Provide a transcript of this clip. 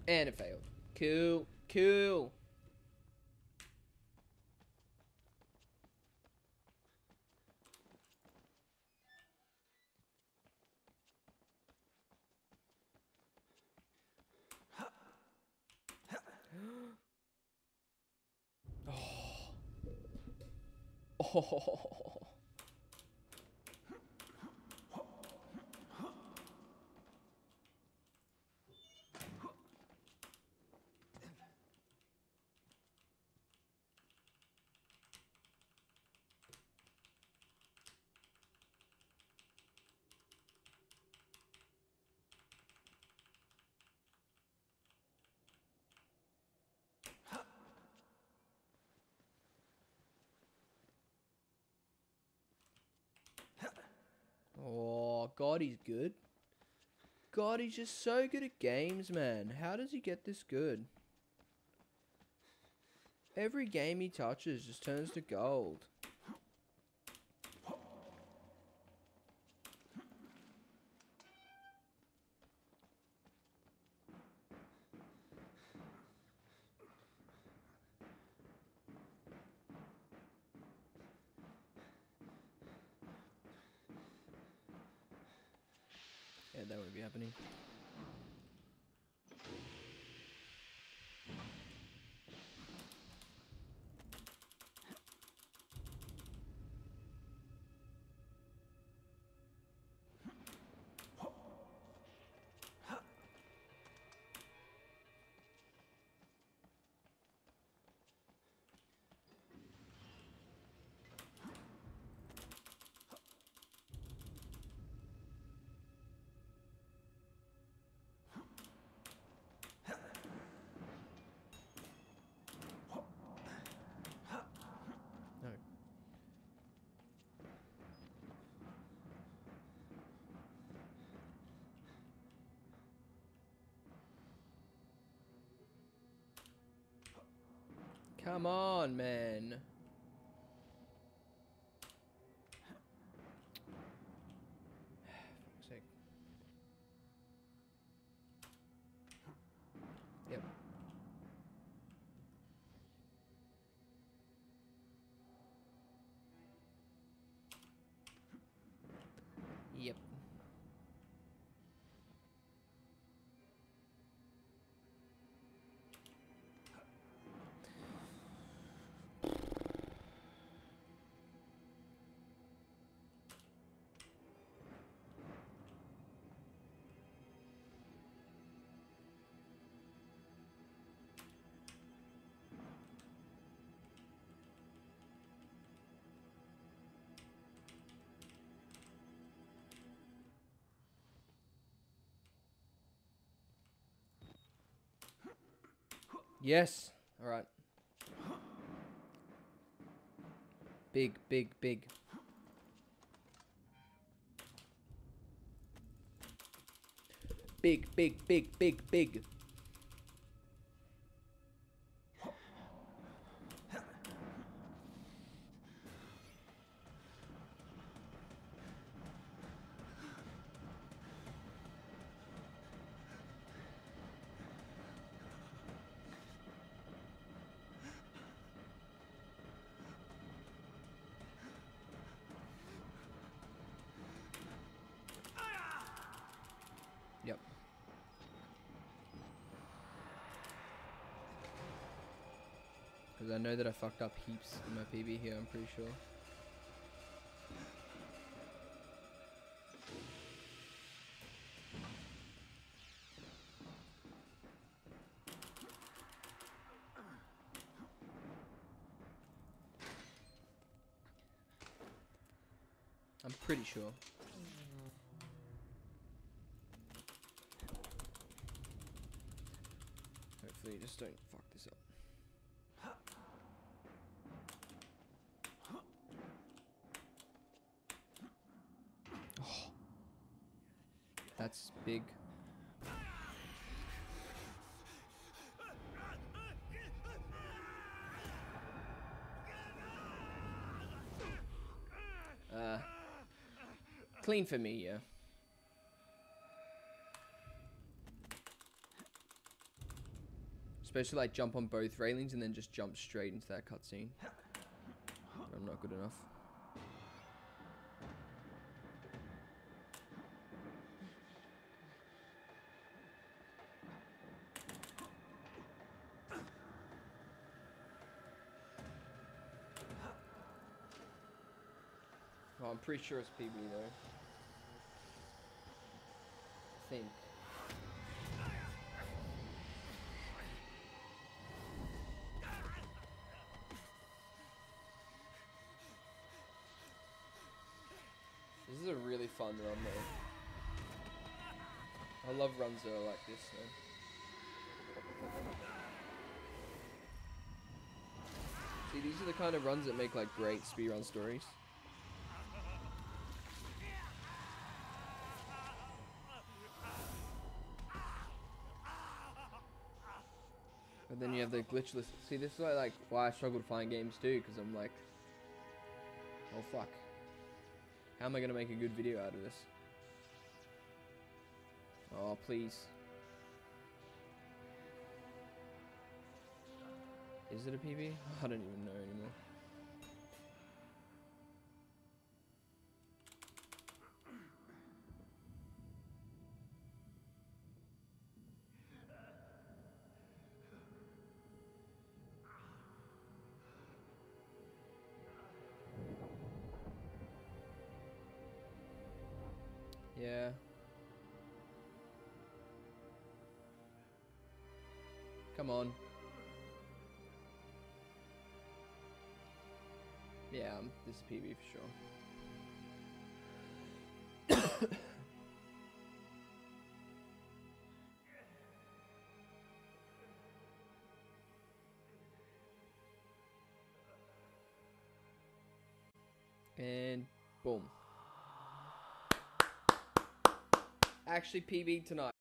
And it failed. Cool. Cool. Oh. Oh, God, he's good. God, he's just so good at games, man. How does he get this good? Every game he touches just turns to gold. Yeah, that wouldn't be happening. No. Come on, man. Fuck's sake. Yep. Yep. Yes. All right. Big, big, big. Big, big, big, big, big. Yep. Because I know that I fucked up heaps in my PB here, I'm pretty sure. I'm pretty sure. Hopefully, just don't fuck this up. Oh, that's big. Clean for me, yeah. supposed to like jump on both railings and then just jump straight into that cutscene. I'm not good enough. Oh, I'm pretty sure it's PB though. I think. This is a really fun run though. I love runs that are like this, man. See, these are the kind of runs that make like great speedrun stories. And then you have the glitchless. See, this is like why I struggle to find games too, because I'm like, oh fuck. How am I going to make a good video out of this? Oh, please. Is it a PB? I don't even know anymore. Yeah. Come on. Yeah, this is PB for sure. And boom. Actually PB tonight.